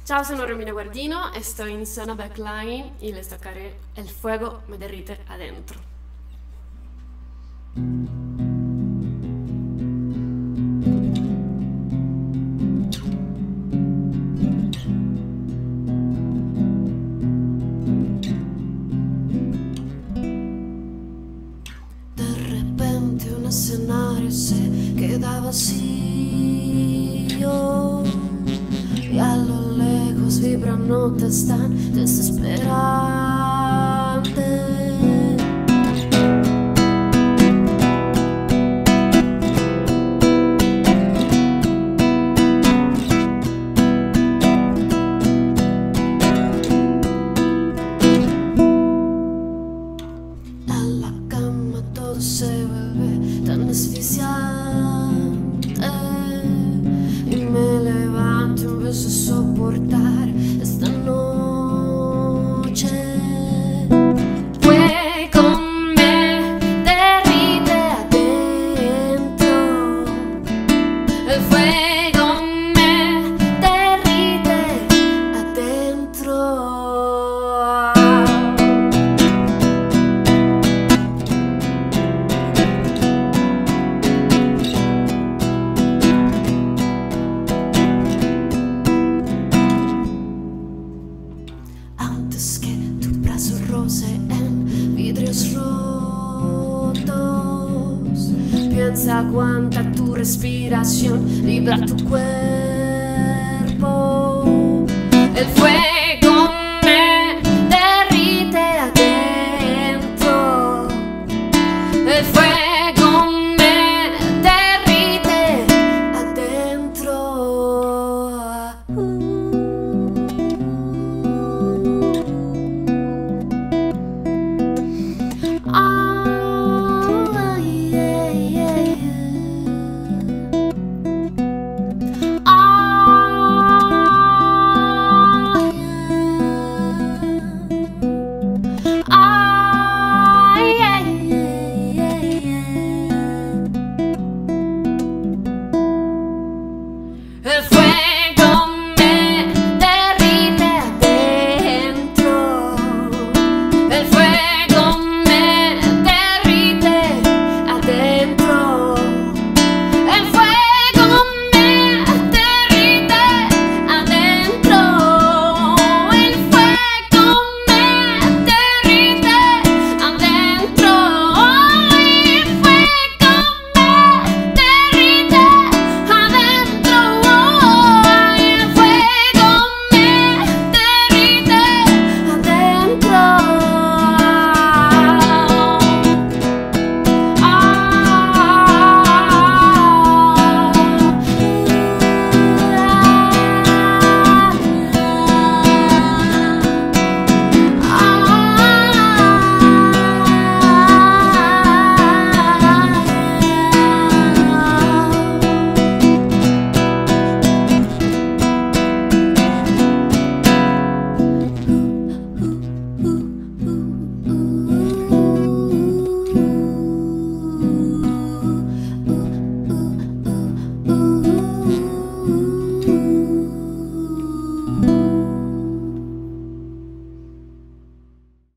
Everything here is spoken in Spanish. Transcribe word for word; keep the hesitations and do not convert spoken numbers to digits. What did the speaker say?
Ciao, sono Romina Guardino e sto in zona backline y les tocaré El fuego me derrite adentro. De repente un escenario se queda vacío y a lo lejos vibran notas tan desesperantes. En la cama todo se vuelve tan asfixiante y me levanto en vez de soportar esta noche. Fuego me derrite Adentro, el fuego me derrite adentro. Antes que tu brazo roce en vidrios rotos, piensa aguanta tu respiración, vibra tu cuerpo. el fuego